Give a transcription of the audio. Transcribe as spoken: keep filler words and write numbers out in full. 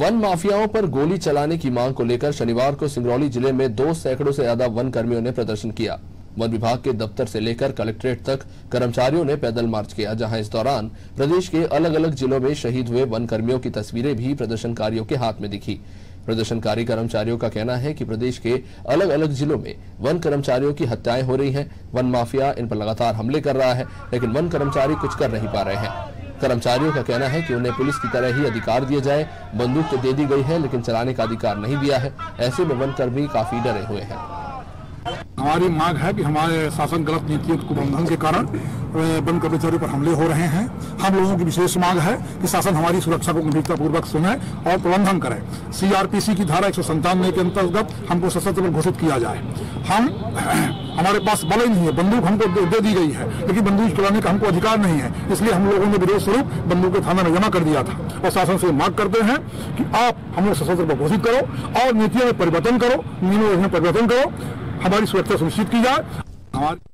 One माफियाओं पर गोली चलाने की मांग को लेकर शनिवार को सिंगरौली जिले में दो सैकड़ों से ज्यादा वन कर्मियों ने प्रदर्शन किया। वन विभाग के दफ्तर से लेकर कलेक्ट्रेट तक कर्मचारियों ने पैदल मार्च किया, जहां इस दौरान प्रदेश के अलग अलग जिलों में शहीद हुए वन कर्मियों की तस्वीरें भी प्रदर्शनकारियों के हाथ में दिखी। प्रदर्शनकारी कर्मचारियों का कहना है कि प्रदेश के अलग अलग जिलों में वन कर्मचारियों की हत्याएं हो रही हैं। वन माफिया इन पर लगातार हमले कर रहा है, लेकिन वन कर्मचारी कुछ कर नहीं पा रहे हैं। कर्मचारियों का कहना है कि उन्हें पुलिस की तरह ही अधिकार दिए जाए। बंदूक तो दे दी गई है, लेकिन चलाने का अधिकार नहीं दिया है। ऐसे में वनकर्मी काफी डरे हुए हैं। हमारी मांग है कि हमारे शासन गलत नीतियों के कुप्रबंधन के कारण वन कर्मचारियों पर हमले हो रहे हैं। हम लोगों की विशेष मांग है कि शासन हमारी सुरक्षा को गंभीरतापूर्वक सुने और प्रबंधन करे। सीआरपीसी की धारा एक सौ संतानवे के अंतर्गत हमको सशस्त्र बल घोषित किया जाए। हम हमारे पास बल नहीं है, बंदूक हमको दे, दे दी गई है, लेकिन बंदूक चलाने का हमको अधिकार नहीं है। इसलिए हम लोगों ने विरोध स्वरूप बंदूक थाना में जमा कर दिया था और शासन से मांग करते हैं कि आप हम लोग सशस्त्र बल घोषित करो और नीतियों में परिवर्तन करो, नियमों में परिवर्तन करो, हमारी सुरक्षा सुनिश्चित की जाए। हमारी